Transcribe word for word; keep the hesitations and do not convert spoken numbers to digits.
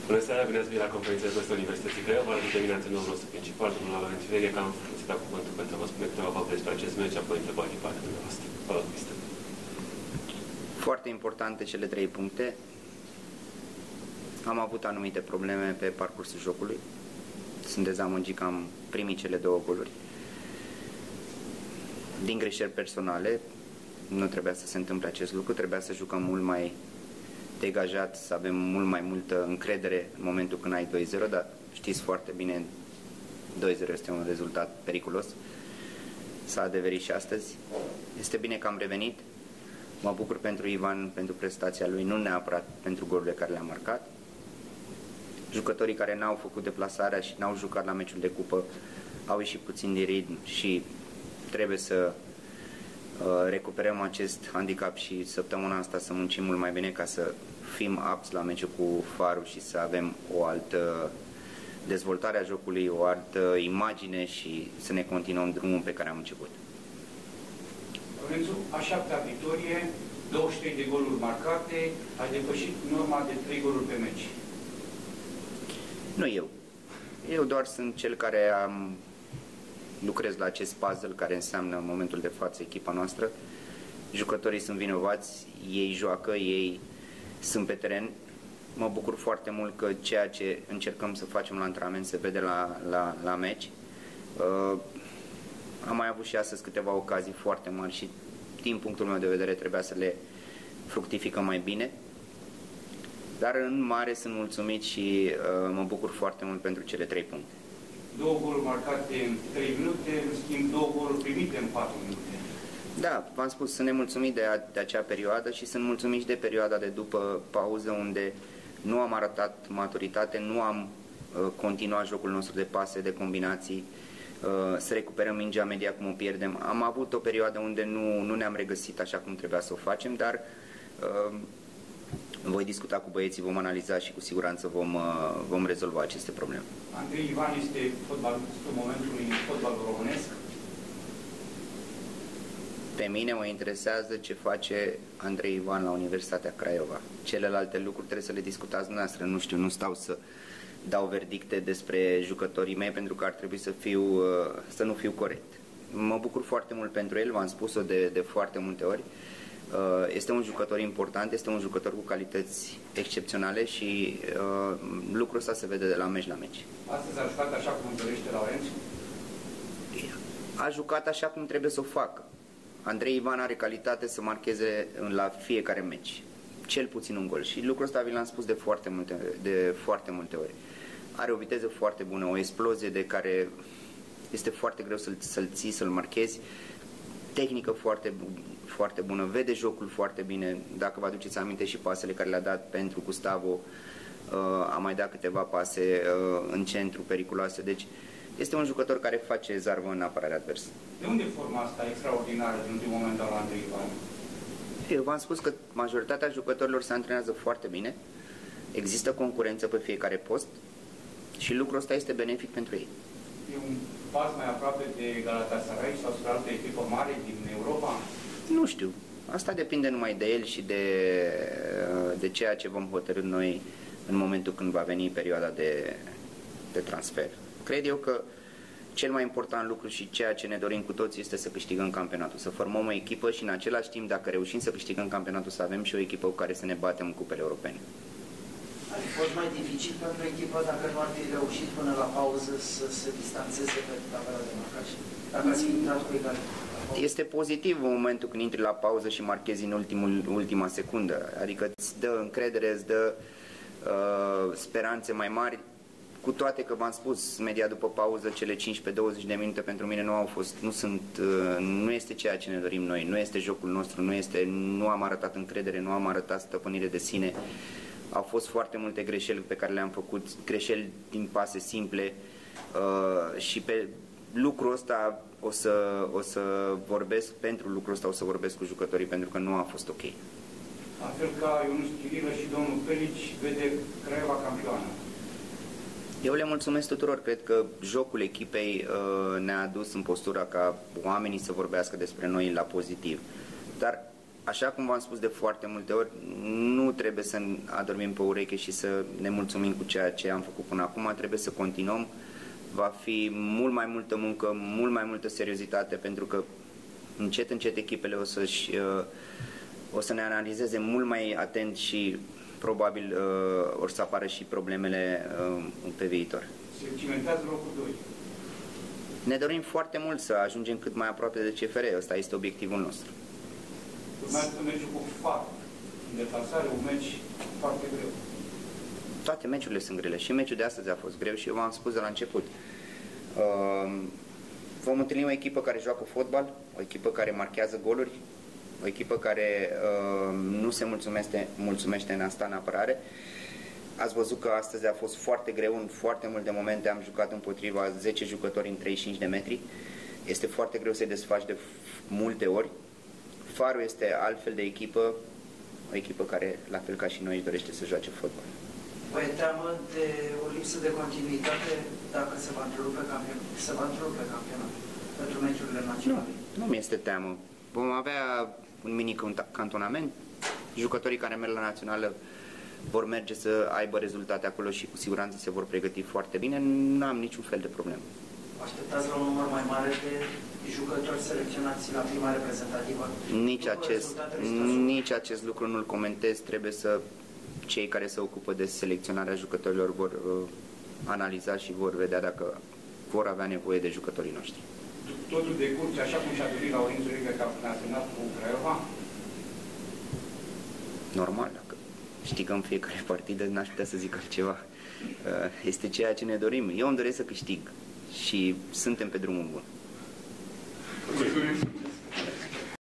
Bună seara, bine ați venit la conferința de presă Universității Craiova. Alături de mine antrenorul nostru principal, domnul Laurent Veria, că am să dau cuvântul pentru a vă spune câteva fapte despre acest meci, apoi întrebări din partea dumneavoastră. Vă rog, mister. Foarte importante cele trei puncte. Am avut anumite probleme pe parcursul jocului. Sunt dezamăgit că am primit cele două goluri. Din greșeli personale, nu trebuia să se întâmple acest lucru, trebuia să jucăm mult mai degajat, să avem mult mai multă încredere în momentul când ai doi zero, dar știți foarte bine, doi zero este un rezultat periculos. S-a adeverit și astăzi. Este bine că am revenit. Mă bucur pentru Ivan, pentru prestația lui, nu neapărat pentru golurile care le-a marcat. Jucătorii care n-au făcut deplasarea și n-au jucat la meciul de cupă au ieșit puțin din ritm și trebuie să uh, recuperăm acest handicap și săptămâna asta să muncim mult mai bine ca să fim apți la meciul cu Farul și să avem o altă dezvoltare a jocului, o altă imagine și să ne continuăm drumul pe care am început. Lorenzo, a șaptea victorie, douăzeci și trei de goluri marcate, ai depășit norma de trei goluri pe meci. Nu eu. Eu doar sunt cel care am, lucrez la acest puzzle care înseamnă în momentul de față echipa noastră. Jucătorii sunt vinovați, ei joacă, ei sunt pe teren. Mă bucur foarte mult că ceea ce încercăm să facem la antrenament se vede la, la, la meci. Uh, am mai avut și astăzi câteva ocazii foarte mari și din punctul meu de vedere trebuia să le fructificăm mai bine. Dar în mare sunt mulțumit și uh, mă bucur foarte mult pentru cele trei puncte. Două goluri marcate în trei minute, în schimb două goluri primite în patru minute. Da, v-am spus, sunt nemulțumit de, a, de acea perioadă și sunt mulțumit și de perioada de după pauză unde nu am arătat maturitate, nu am uh, continuat jocul nostru de pase, de combinații, uh, să recuperăm mingea media cum o pierdem. Am avut o perioadă unde nu, nu ne-am regăsit așa cum trebuia să o facem, dar uh, voi discuta cu băieții, vom analiza și cu siguranță vom, uh, vom rezolva aceste probleme. Andrei Ivan este fotbalistul momentului în fotbalul românesc. Pe mine mă interesează ce face Andrei Ivan la Universitatea Craiova. Celelalte lucruri trebuie să le discutați dumneavoastră. Nu știu, nu stau să dau verdicte despre jucătorii mei pentru că ar trebui să, fiu, să nu fiu corect. Mă bucur foarte mult pentru el, v-am spus-o de, de foarte multe ori. Este un jucător important, este un jucător cu calități excepționale și lucrul ăsta se vede de la meci la meci. Astăzi a jucat așa cum dorește Laurențiu? A jucat așa cum trebuie să o facă. Andrei Ivan are calitate să marcheze la fiecare meci, cel puțin un gol. Și lucrul ăsta vi l-am spus de foarte multe, de foarte multe ori. Are o viteză foarte bună, o explozie de care este foarte greu să-l să-l ții, să-l marchezi. Tehnică foarte, foarte bună, vede jocul foarte bine. Dacă vă aduceți aminte și pasele care le-a dat pentru Gustavo, uh, a mai dat câteva pase uh, în centru periculoase. Deci este un jucător care face zarvă în apărarea adversă. De unde forma asta extraordinară din ultimul moment al Andrei Ivan? Eu v-am spus că majoritatea jucătorilor se antrenează foarte bine, există concurență pe fiecare post și lucrul ăsta este benefic pentru ei. E un pas mai aproape de Galatasaray sau spre altă echipă mare din Europa? Nu știu. Asta depinde numai de el și de, de ceea ce vom hotărî noi în momentul când va veni perioada de, de transfer. Cred eu că cel mai important lucru și ceea ce ne dorim cu toți este să câștigăm campionatul, să formăm o echipă și în același timp, dacă reușim să câștigăm campionatul, să avem și o echipă cu care să ne batem în cupele europene. Ar fi fost mai dificil pentru echipă dacă nu ar fi reușit până la pauză să se distanțeze pe tabela de marcaj? Dacă ați fi intrat cu egalitate? Este pozitiv în momentul când intri la pauză și marchezi în ultimul, ultima secundă, adică îți dă încredere, îți dă uh, speranțe mai mari. Cu toate că v-am spus, media după pauză, cele cincisprezece douăzeci de minute pentru mine nu au fost, nu sunt, nu este ceea ce ne dorim noi, nu este jocul nostru, nu este, nu am arătat încredere, nu am arătat stăpânire de sine. Au fost foarte multe greșeli pe care le-am făcut, greșeli din pase simple uh, și pe lucrul ăsta o să, o să vorbesc, pentru lucrul ăsta o să vorbesc cu jucătorii pentru că nu a fost ok. La fel ca Ionuț Chirilă și domnul Pelici vede Craiova campioană. Eu le mulțumesc tuturor, cred că jocul echipei uh, ne-a adus în postura ca oamenii să vorbească despre noi la pozitiv. Dar așa cum v-am spus de foarte multe ori, nu trebuie să adormim pe ureche și să ne mulțumim cu ceea ce am făcut până acum, trebuie să continuăm. Va fi mult mai multă muncă, mult mai multă seriozitate, pentru că încet, încet echipele o, să-și, o să ne analizeze mult mai atent și probabil o să apară și problemele pe viitor. Se cimentează locul doi. Ne dorim foarte mult să ajungem cât mai aproape de C F R, ăsta este obiectivul nostru. Urmează meciul cu F A R, în deplasare, un meci foarte greu. Toate meciurile sunt grele și meciul de astăzi a fost greu și eu v-am spus de la început. Uh, vom întâlni o echipă care joacă fotbal, o echipă care marchează goluri, o echipă care uh, nu se mulțumește, mulțumește în a sta în apărare. Ați văzut că astăzi a fost foarte greu, în foarte multe momente am jucat împotriva zece jucători în treizeci și cinci de metri. Este foarte greu să-i desfaci de multe ori. Farul este altfel de echipă, o echipă care, la fel ca și noi, își dorește să joace fotbal. Vă e teamă de o lipsă de continuitate dacă se va întrerupe campionat, se va întrerupe campionat pentru meciurile naționale? Nu, nu mi este teamă. Vom avea un mini cantonament. Jucătorii care merg la națională vor merge să aibă rezultate acolo și cu siguranță se vor pregăti foarte bine. Nu am niciun fel de problemă. Așteptați la un număr mai mare de jucători selecționați la prima reprezentativă? Nici acest, nici acest lucru nu-l comentez. Trebuie să cei care se ocupă de selecționarea jucătorilor vor uh, analiza și vor vedea dacă vor avea nevoie de jucătorii noștri. Totul decurge așa cum și-a dorit Laurin Zurică ca național cu Craiova? Normal, dacă știi că în fiecare partidă n-aș putea să zic altceva. Uh, este ceea ce ne dorim. Eu îmi doresc să câștig și suntem pe drumul bun. Mulțumim.